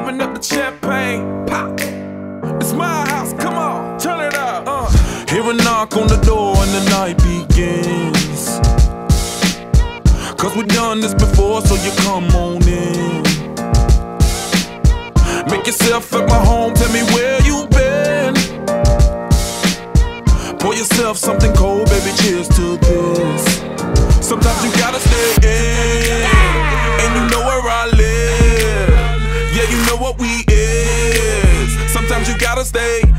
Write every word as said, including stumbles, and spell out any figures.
open up the champagne, pop. It's my house, come on, turn it up. Uh. Hear a knock on the door and the night begins. Cause we've done this before, so you come on in. Make yourself at my home, tell me where you been. Pour yourself something cold, baby, cheers to this. Sometimes you gotta stay in, and you know where I live. Yeah, you know what we is. Sometimes you gotta stay